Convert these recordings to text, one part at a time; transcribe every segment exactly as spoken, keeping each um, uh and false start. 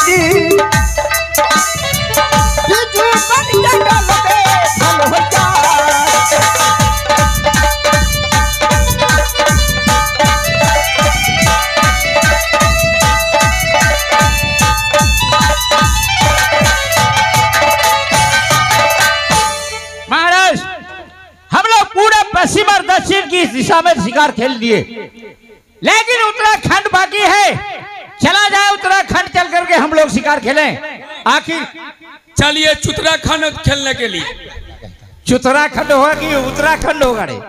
जी बिजू बन जंगल में फल हो जाए। महाराज हम लोग पूरे पश्चिम और दक्षिण की इस दिशा में शिकार खेल दिए, लेकिन उत्तराखंड बाकी है। चला जाए उत्तराखंड चल करके हम लोग शिकार खेलें। आखिर चलिए उत्तराखंड खेलने के लिए। उत्तराखंड होगा कि उत्तराखंड होगा? रे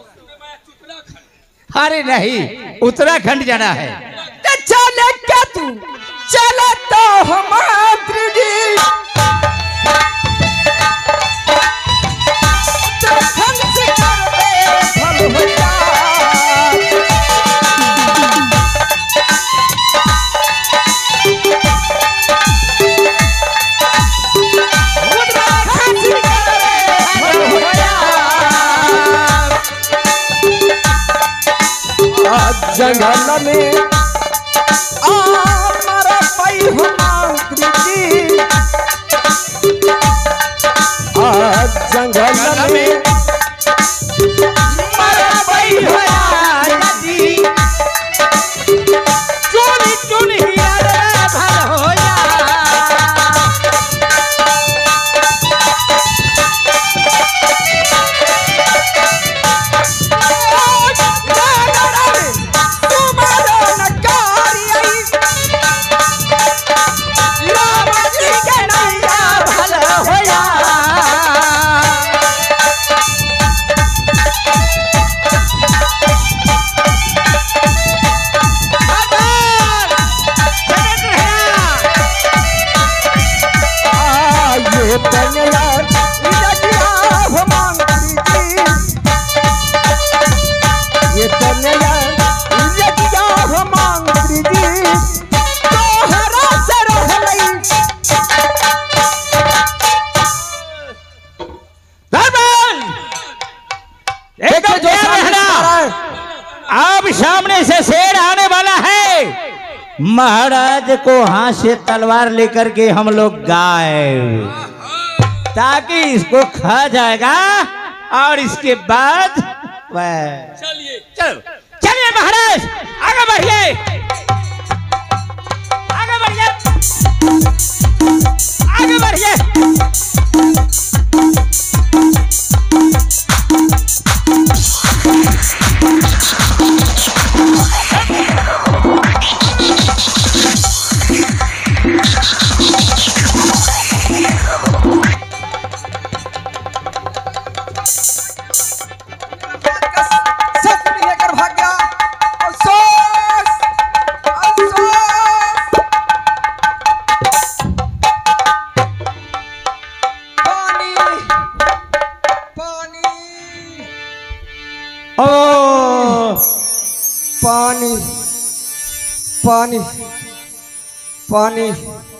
अरे नहीं, उत्तराखंड जाना है। चले क्या तू चले तो हमारे जी उत्तराखंड शिकार में फल हो जाए। जंगल में आमरा पई हमारी जी आज जंगल में मरा पई हमारी चुनी चुनी हीरा भल हो जा। सामने से शेर आने वाला है, महाराज को हाथ से तलवार लेकर के हम लोग गाए ताकि इसको खा जाएगा और इसके बाद वह चलिए चलो चलिए महाराज आगे बढ़िए आगे बढ़िए आगे बढ़िए। पानी पानी पानी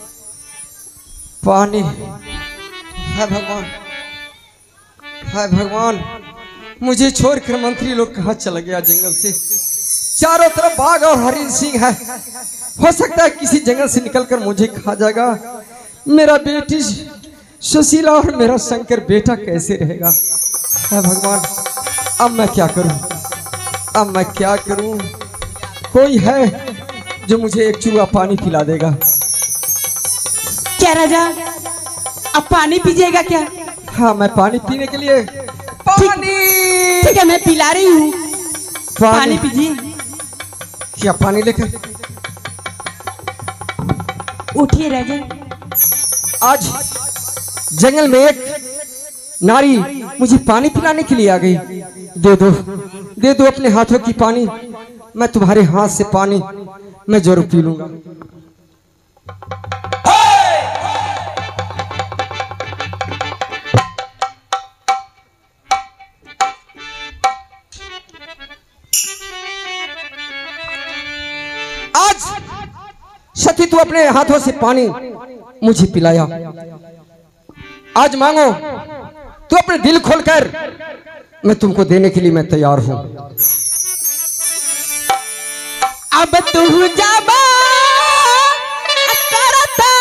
पानी हाय भगवान हाय भगवान, मुझे छोड़कर मंत्री लोग कहाँ चला गया जंगल से। चारों तरफ बाघ और हरिण सिंह है, हो सकता है किसी जंगल से निकलकर मुझे खा जाएगा। मेरा बेटी सुशीला और मेरा शंकर बेटा कैसे रहेगा? हाय भगवान, अब मैं क्या करूं अब मैं क्या करूं? कोई है जो मुझे एक चूहा पानी पिला देगा? क्या राजा, अब पानी पीजिएगा क्या? हाँ, मैं पानी पीने के लिए पानी ठीक है, मैं पिला रही हूँ, पानी पीजिए। क्या पानी लेकर? उठिए राजा। आज जंगल में एक नारी मुझे पानी पिलाने के लिए आ गई। दे दो दे दो अपने हाथों की पानी, मैं तुम्हारे हाथ से पानी मैं जरूर पी लूंगा। आज सती तू अपने हाथों से पानी मुझे पिलाया, आज मांगो तू अपने दिल खोलकर, मैं तुमको देने के लिए मैं तैयार हूं। अब तू जाबा करता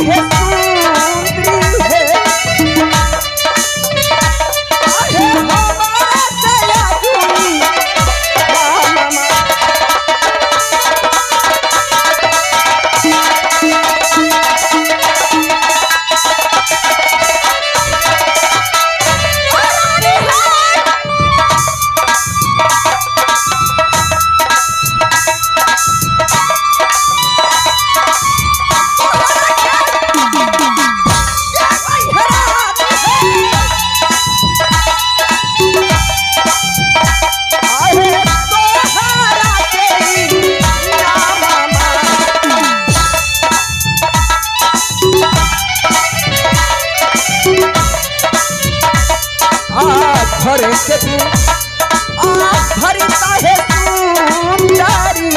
आहे सुंदरी है आहे हमारा दया दुनी मामा भरे के तू आँख भरता है सुंदरी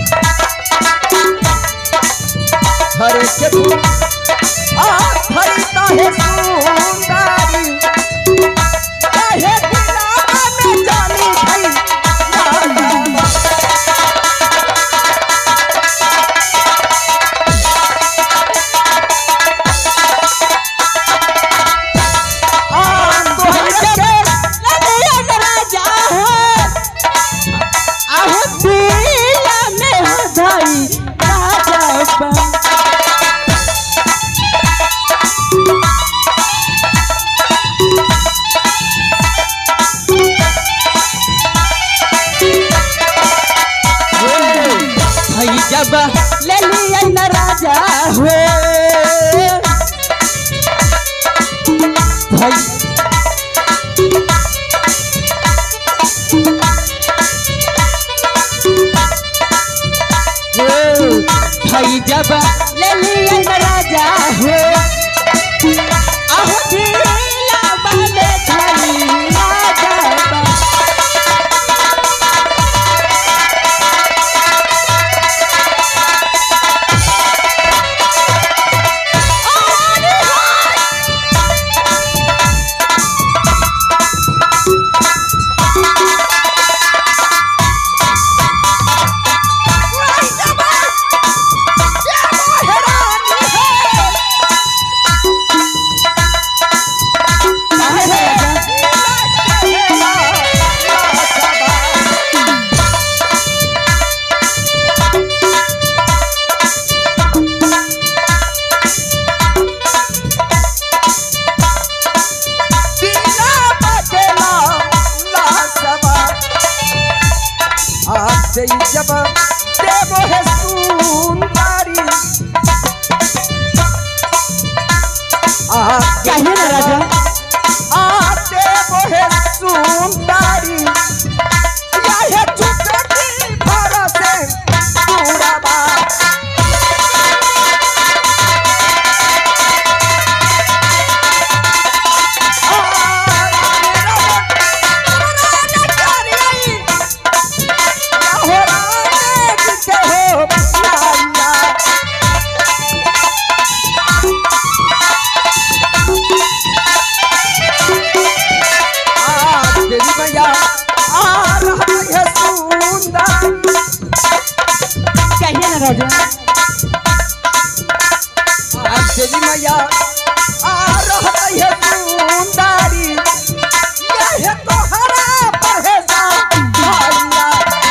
भरे के तू आँख भरता है सुंदरी कहे दिलावा में जानी भई जब ले लिया न राजा हुए भाई भाई जब ले लिया न राजा हुए आहो दिला बाले खाली राजा जब देवो है सुंदरी कहिए ना राजा आ देवो है सुंदरी यह चुटकी भर से पूरा बात राजा देवी मैया आ रही है सुंदरी यह तोहरा परहेजा भैया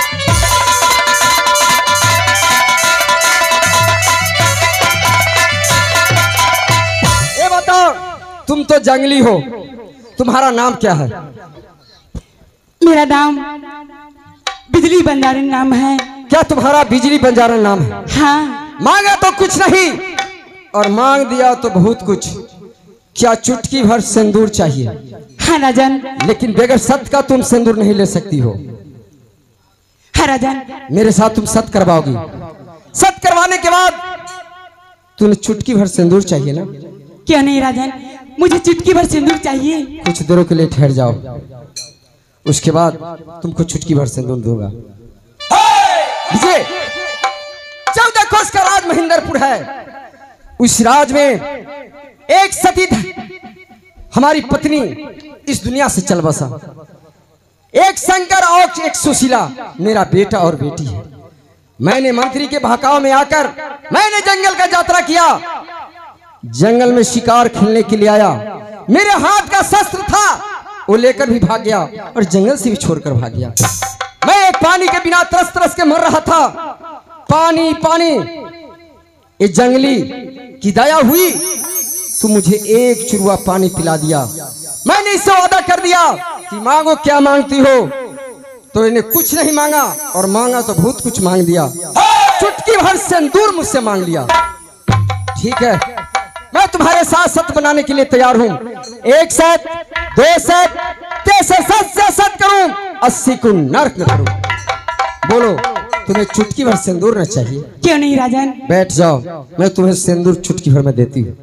ये बताओ तुम तो जंगली हो तुम्हारा नाम क्या है? मेरा नाम बिजली बंजारी नाम है। क्या तुम्हारा बिजली बंजारा नाम है? हाँ। मांगा तो कुछ नहीं और मांग दिया तो बहुत कुछ। क्या चुटकी भर सिंदूर चाहिए? हाँ राजन। लेकिन बगैर सत्य का तुम सिंदूर नहीं ले सकती हो। हाँ राजन। मेरे साथ तुम सत्य करवाओगी। सत्य करवाने के बाद तुम्हें चुटकी भर सिंदूर चाहिए ना? क्यों नहीं राजन, मुझे चुटकी भर सिंदूर चाहिए। कुछ देरों के लिए ठहर जाओ, उसके बाद तुमको चुटकी भर सिंदूर दूंगा। विजय, चौदह कोस का राज महेंद्रपुर है। उस राज में एक सती हमारी पत्नी इस दुनिया से चल बसा। एक शंकर और एक सुशीला मेरा बेटा और बेटी है। मैंने मंत्री के बहकाव में आकर मैंने जंगल का यात्रा किया जंगल में शिकार खेलने के लिए आया, मेरे हाथ का शस्त्र था वो लेकर भी भाग गया और जंगल से भी छोड़कर भाग गया। मैं पानी के बिना तरस तरस के मर रहा था। पानी पानी, ये जंगली की दया हुई तो मुझे एक चुरुआ पानी पिला दिया। मैंने इससे वादा कर दिया कि मांगो क्या मांगती हो, तो इन्हें कुछ नहीं मांगा और मांगा तो बहुत कुछ मांग दिया। चुटकी भर सिंदूर मुझसे मांग लिया। ठीक है, मैं तुम्हारे साथ सत बनाने के लिए तैयार हूँ। एक सत, दो सत, तेसर सत से सत करूं, अस्सी को नरक में करूं। बोलो, तुम्हें चुटकी भर सिंदूर न चाहिए? क्यों नहीं राजन? बैठ जाओ, मैं तुम्हें सिंदूर चुटकी भर में देती हूँ।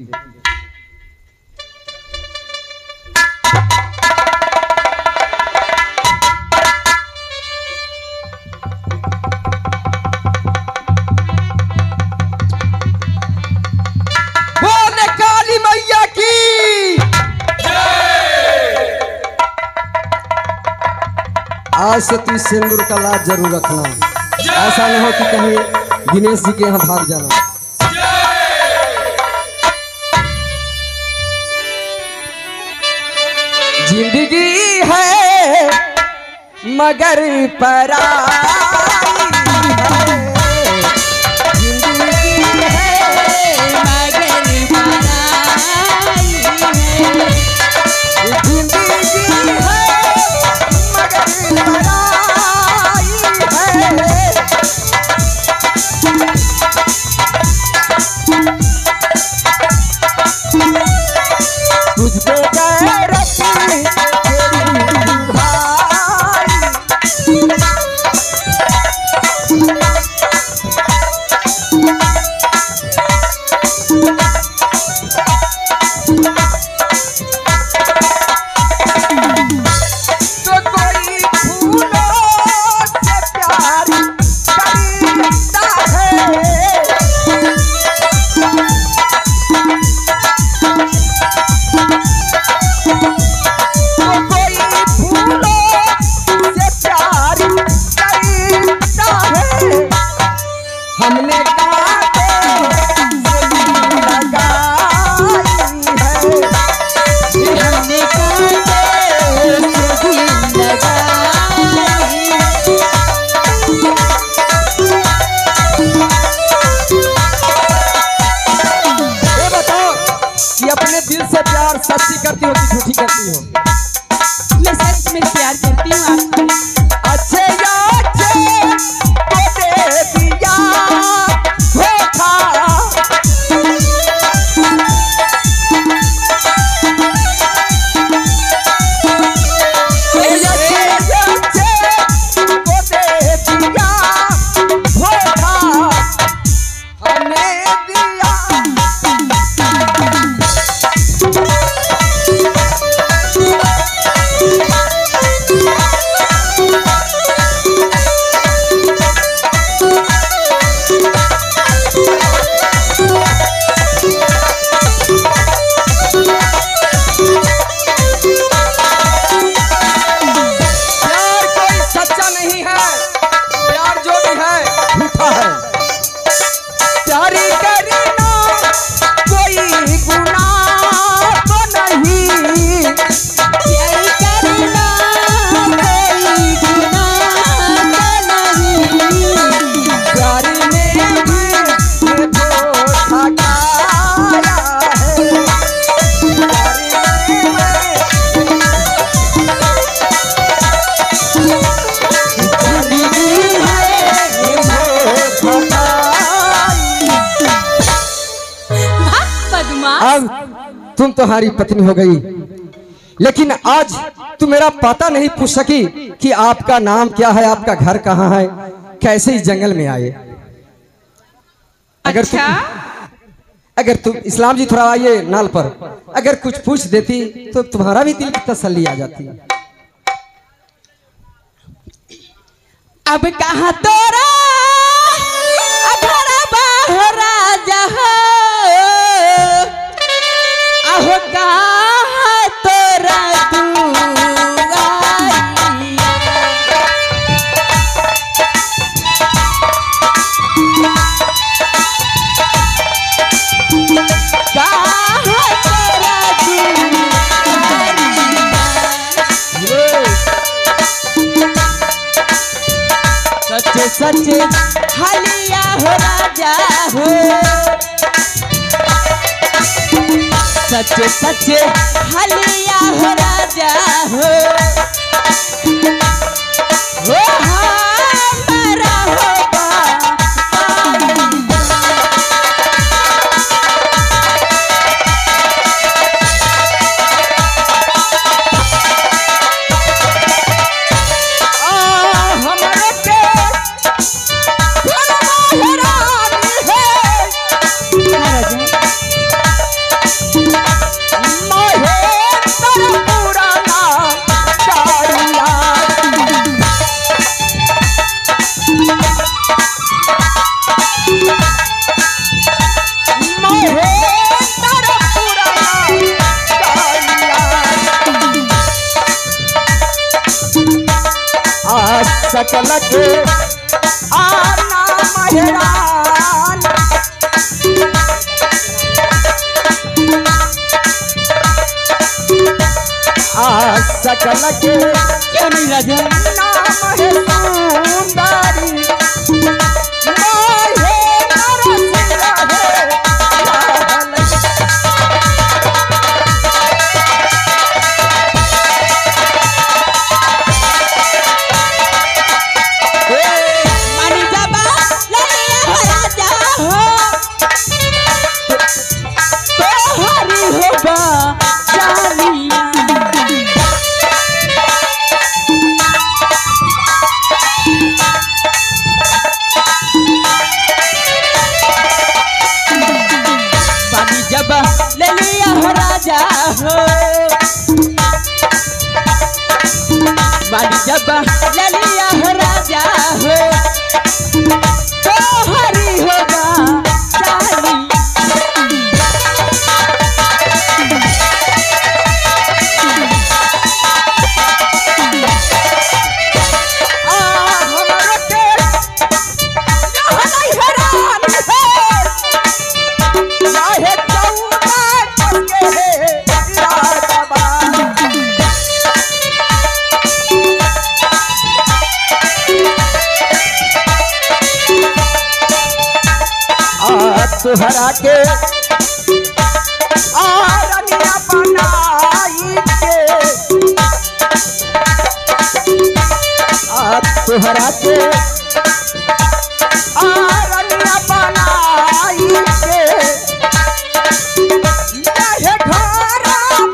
बोले काली मैया की। आज से तू सिंदूर का लाज जरूर रखना, ऐसा नहीं हो कि कहीं दिनेश जी के यहाँ भाग जाना। जिंदगी है मगर पराई है, जिंदगी है मगर पराई है, जिंदगी है मगर पराई है। तुझ पे गैरत तेरी भाई, तो कोई फूलों से प्यार करता है, तो कोई फूलों से प्यार करता है। हमने कांटे से दिल लगाई है, हमने कांटे से दिल लगाई है। ये बताओ कि अपने दिल से प्यार सच्ची करती हो कि झूठी करती हो? मैं सच में प्यार करती हूँ आपको। अच्छे या अच्छे को दे दिया धोखा, अच्छे या अच्छे को दे दिया धोखा, हमने दिया। प्यार कोई सच्चा नहीं है, प्यार जो भी है झूठा है। प्यार करना कोई गुनाह तो नहीं, प्यार करना कोई गुनाह तो नहीं। प्यार में भी धोखा खाया है, प्यार में बदमाश। अब तुम तुम्हारी पत्नी हो गई, लेकिन आज तुम मेरा पता नहीं पूछ सकी कि आपका नाम क्या है, आपका घर कहाँ है, कैसे इस जंगल में आए। अगर अच्छा? तुम अगर तुम इस्लाम जी थोड़ा आइए नाल पर, अगर कुछ पूछ देती तो तुम्हारा भी दिल की तसल्ली आ जाती। अब कहाँ तोरा अधरा बाहरा जहा, अहो कहाँ तोरा दुआई। कहाँ सच्चे हलिया हो राजा हो, सच्चे सच्चे हलिया हो राजा हो, हो हमारा होगा सकल के आना महरान, आ सकल के क्यों नहीं राजा नाम है सुंदरी, मोहे नरसिंह है ले लिया हो राजा हो, बाड़ी जब ले लिया हो राजा हो, तो हरी होगा चाली। तुहरा के आरनिया बनाई के, आ तुहरा के आरनिया बनाई के, यह घर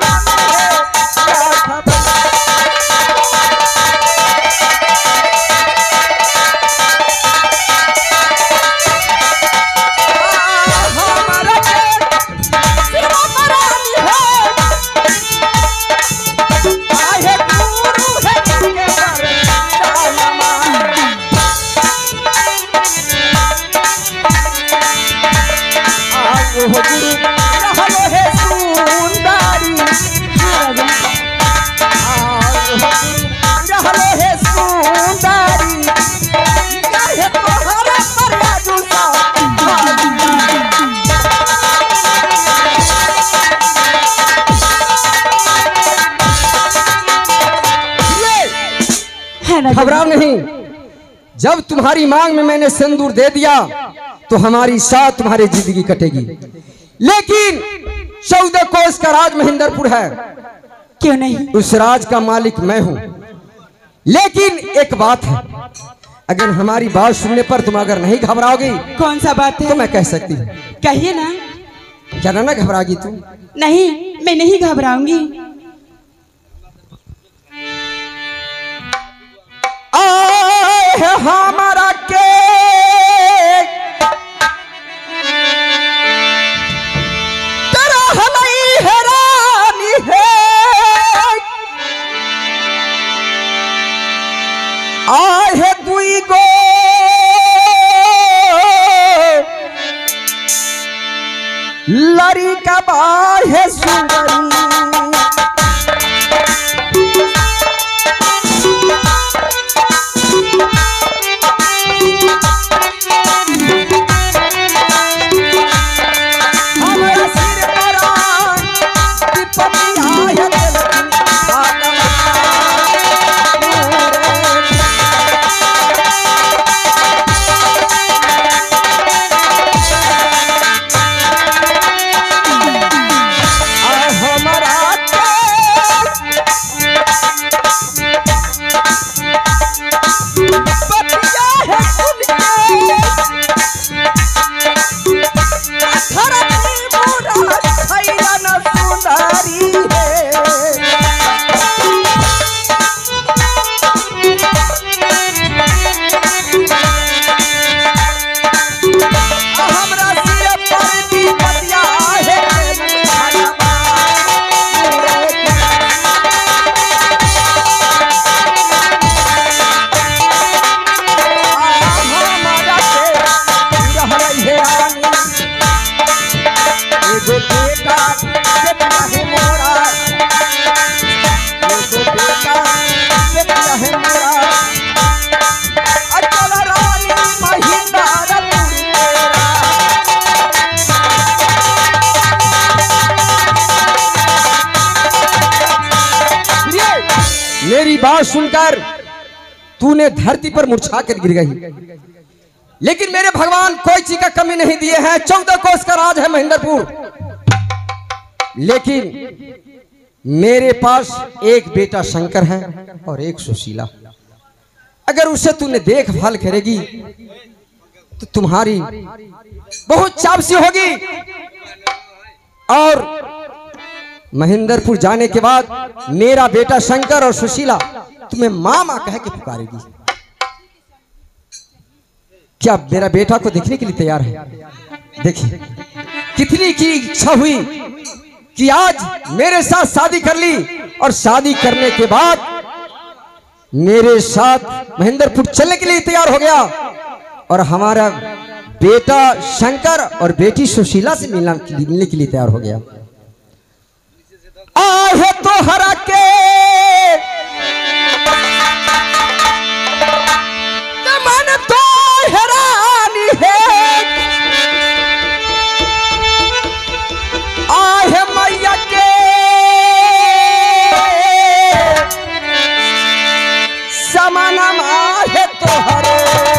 घबराओ नहीं। जब तुम्हारी मांग में मैंने सिंदूर दे दिया तो हमारी साथ तुम्हारी जिंदगी कटेगी, लेकिन चौदह कोस का राज महेंद्रपुर है। क्यों नहीं? उस राज का मालिक मैं हूं, लेकिन एक बात है, अगर हमारी बात सुनने पर तुम अगर नहीं घबराओगी। कौन सा बात है? तो मैं कह सकती हूँ। कहिए ना। क्या ना घबरागी तू? नहीं, मैं नहीं घबराऊंगी। हमारा के तेरा हलई हैरानी है, आहे दुई गो लड़ी का बाहे सुंदरी, मेरी बात सुनकर तूने धरती पर मुरझा कर गिर गई, लेकिन मेरे भगवान कोई चीज का कमी नहीं दिए हैं। चौदह कोस का राज है महेंद्रपुर, लेकिन मेरे पास एक बेटा शंकर है और एक सुशीला। अगर उसे तूने देखभाल करेगी तो तुम्हारी बहुत चापसी होगी, और महेंद्रपुर जाने के बाद मेरा बेटा शंकर और सुशीला तुम्हें मां मां कह के पुकारेगी। क्या मेरा बेटा को देखने के लिए तैयार है? देखिए कितनी की इच्छा हुई कि आज मेरे साथ शादी कर ली, और शादी करने के बाद मेरे साथ महेंद्रपुर चलने के लिए तैयार हो गया, और हमारा बेटा शंकर और बेटी सुशीला से मिलना मिलने के लिए तैयार हो गया। आहे तो हरा के मन तो हैरानी है, आहे मैया के समानम आहे तो हरे।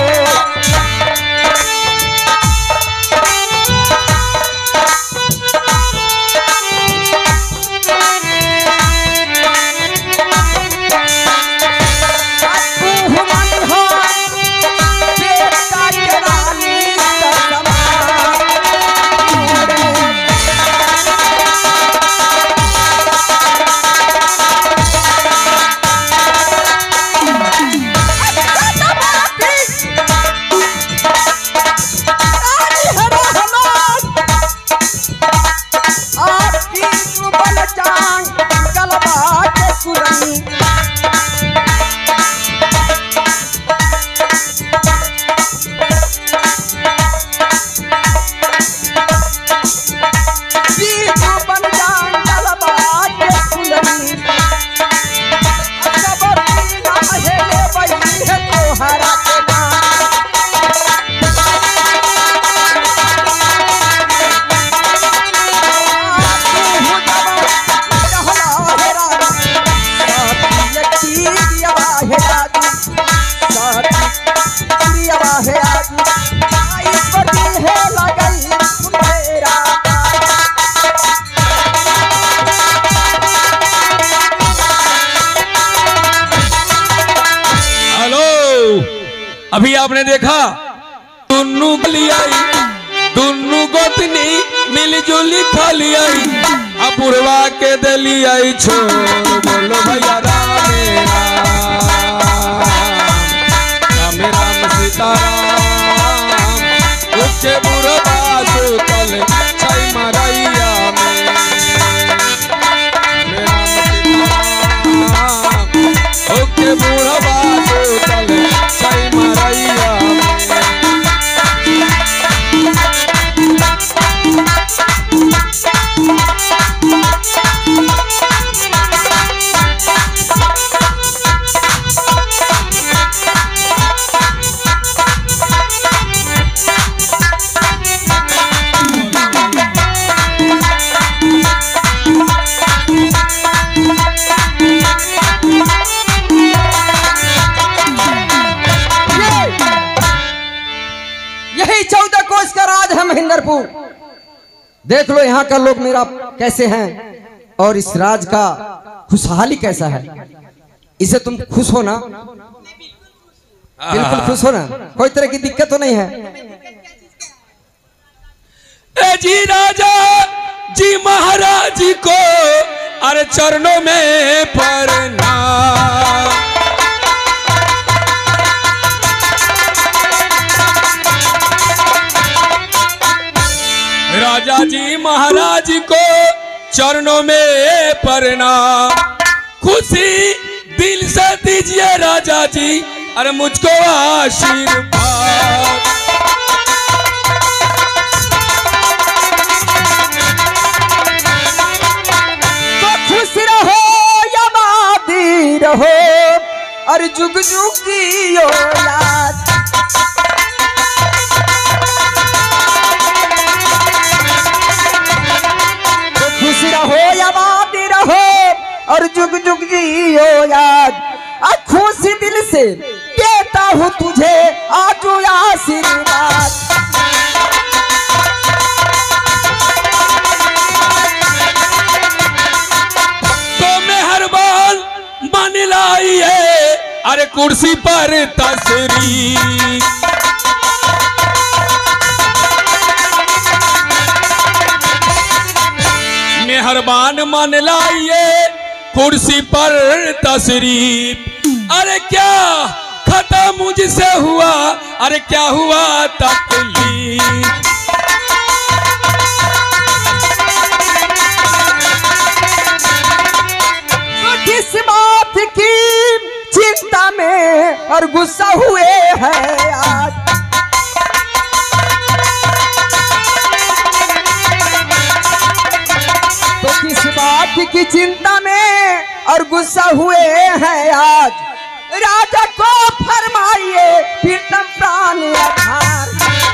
अभी आपने देखा दुन्नू लियाई दुन्नू गोतनी मिलजुली खाली आई, अपूर्वा के दली आई छोड़ बोलो भैया राम राम राम सीताराम, उसके बुढ़वा सुतल छई मरैया में राम सीताराम, उसके बुढ़वा सुतल छई मरैया महेंद्रपुर। देख लो यहाँ का लोग मेरा कैसे हैं, और इस राज का खुशहाली कैसा है। इसे तुम खुश हो ना? बिल्कुल खुश हो ना? कोई तरह की दिक्कत तो नहीं है? ए जी राजा जी महाराज जी को अरे चरणों में प्रणाम, राजा जी महाराज को चरणों में प्रणाम, खुशी दिल से दीजिए राजा जी अरे मुझको आशीर्वाद। तो खुश रहो आबादी रहो और जुग जुग जियो याद। और जुग जुग जियो याद, खुशी दिल से देता हूँ तुझे आज आशीर्वाद। तो मेहरबान मान लाइए अरे कुर्सी पर तशरीफ। मेहरबान मान लाइए कुर्सी पर तशरीफ। अरे क्या खता मुझसे हुआ, अरे क्या हुआ तकलीफ। किस बात की चिंता में और गुस्सा हुए हैं आज, तो किस बात की चिंता में और गुस्सा हुए हैं आज। राजा को फरमाइए प्रीतम प्राण आधार।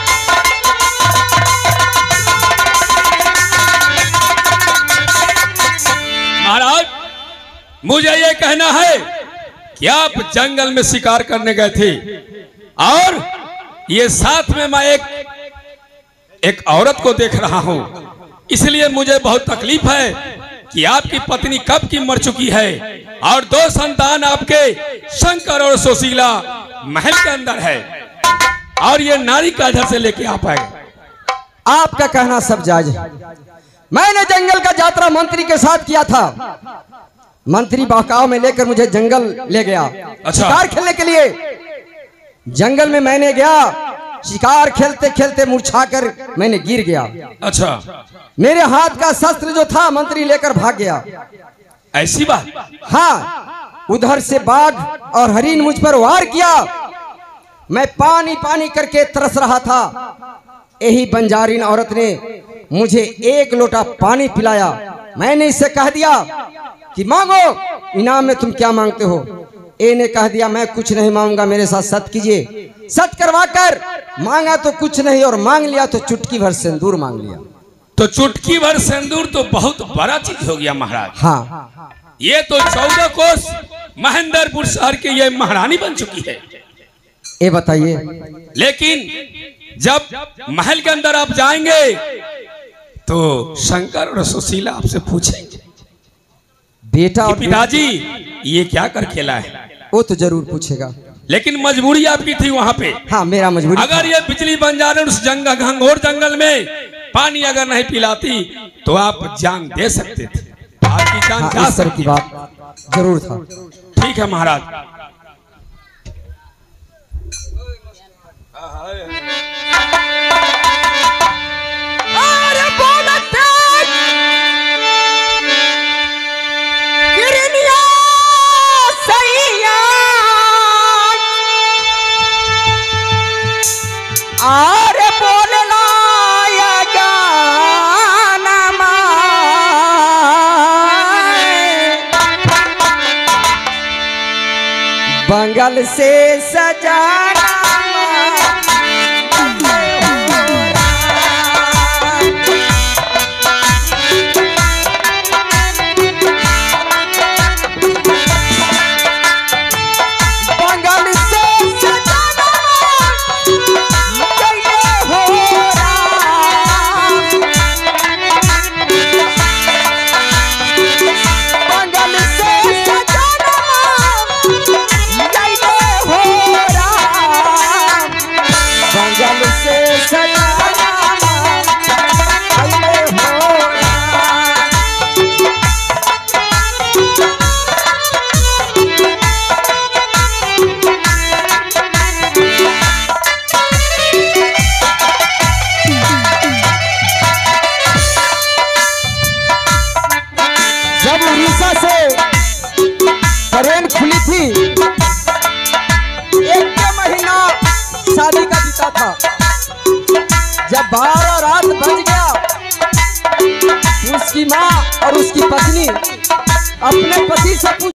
महाराज मुझे ये कहना है कि आप जंगल में शिकार करने गए थे और ये साथ में मैं एक एक औरत को देख रहा हूं, इसलिए मुझे बहुत तकलीफ है कि आपकी पत्नी कब की मर चुकी है और दो संतान आपके शंकर और सुशीला महल के अंदर है और ये नारी का घर से लेके आप आए। आपका कहना सब जायज है। मैंने जंगल का यात्रा मंत्री के साथ किया था। मंत्री बहकाव में लेकर मुझे जंगल ले गया अच्छा। शिकार खेलने के लिए। जंगल में मैंने गया, शिकार खेलते खेलते मूर्छाकर मैंने गिर गया। अच्छा, मेरे हाथ का शस्त्र जो था मंत्री लेकर भाग गया। ऐसी बात? हाँ, उधर से बाघ और हरिण मुझ पर वार किया। मैं पानी पानी करके तरस रहा था। यही बंजारीन औरत ने मुझे एक लोटा पानी पिलाया। मैंने इससे कह दिया कि मांगो, इनाम में तुम क्या मांगते हो। ए ने कह दिया मैं कुछ नहीं मांगूंगा, मेरे साथ सत कीजिए। सत करवाकर मांगा तो कुछ नहीं और मांग लिया तो चुटकी भर सिंदूर मांग लिया। तो चुटकी भर सिंदूर तो बहुत बड़ा चीज हो गया महाराज। हाँ, ये तो चौदह कोस महेंद्रपुर शहर की ये महारानी बन चुकी है। ये बताइए, लेकिन जब महल के अंदर आप जाएंगे तो शंकर और सुशीला आपसे पूछेंगे बेटा और पिताजी ये क्या कर खेला है। वो तो जरूर पूछेगा, लेकिन मजबूरी आपकी थी वहां पे। हाँ, मेरा मजबूरी। अगर ये बिजली बंजारण उस जंगल घंघोर जंगल में पानी अगर नहीं पिलाती तो आप जान दे सकते थे, आपकी जान हाँ, जा इस तरह सकती की बात जरूर था। ठीक है महाराज। अरे बोलते गिरनिया सैया, अरे बोलना या गाना बंगल से सजाना ट्रेन खुली थी, एक महीना शादी का बीता था। जब बारह रात बज गया, उसकी माँ और उसकी पत्नी अपने पति से पूछ